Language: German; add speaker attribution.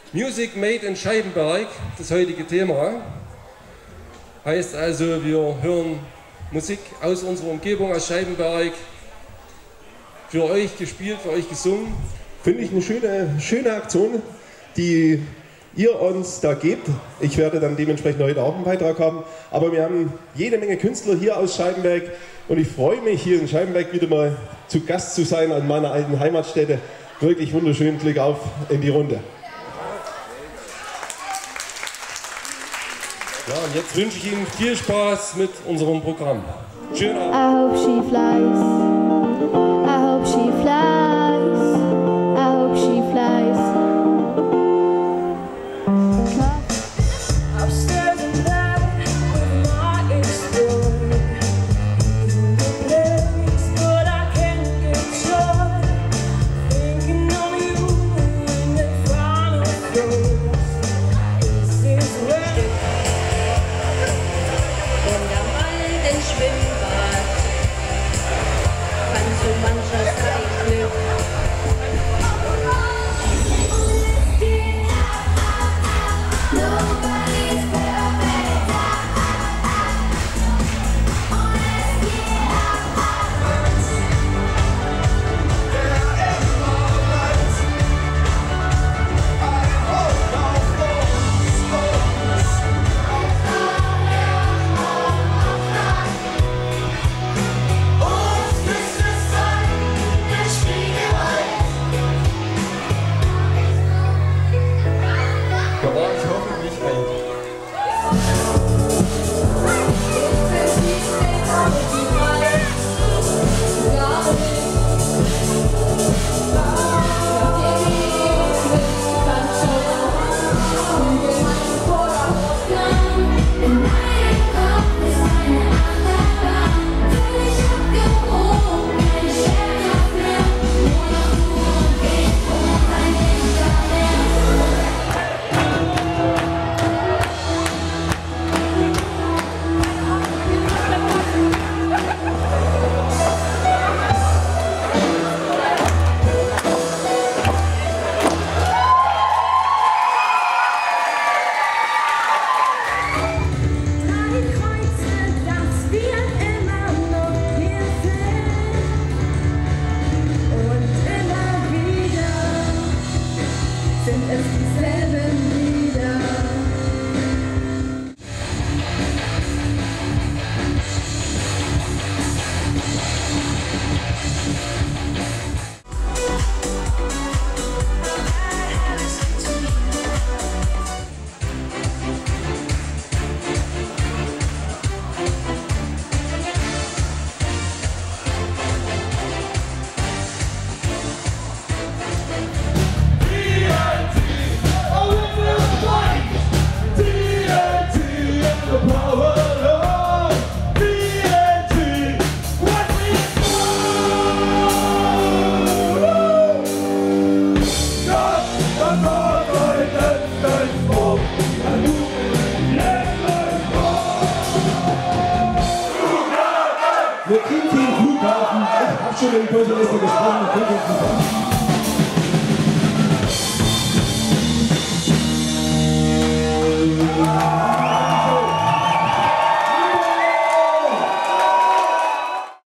Speaker 1: Music Made in Scheibenberg, das heutige Thema. Heißt also, wir hören Musik aus unserer Umgebung, aus Scheibenberg, für euch gespielt, für euch gesungen.
Speaker 2: Finde ich eine schöne Aktion, die ihr uns da gebt. Ich werde dann dementsprechend heute auch einen Beitrag haben. Aber wir haben jede Menge Künstler hier aus Scheibenberg und ich freue mich, hier in Scheibenberg wieder mal zu Gast zu sein an meiner alten Heimatstätte. Wirklich wunderschönen Blick auf in die Runde.
Speaker 1: Ja, und jetzt wünsche ich Ihnen viel Spaß mit unserem Programm. Schönen Abend.
Speaker 3: I hope she flies. I hope she flies. I hope she flies.
Speaker 4: Upstairs in bed with my ex-boy. He's in the place, but I can't get joy. Thinking of you in the final throes. Is this real?
Speaker 5: Und am alten Schwimmbad kann so mancher sein Glück.
Speaker 1: Da war ich hoffentlich ein.
Speaker 2: Wir kriegen den Flughafen. Ich habe schon mit dem Bürgermeister gesprochen.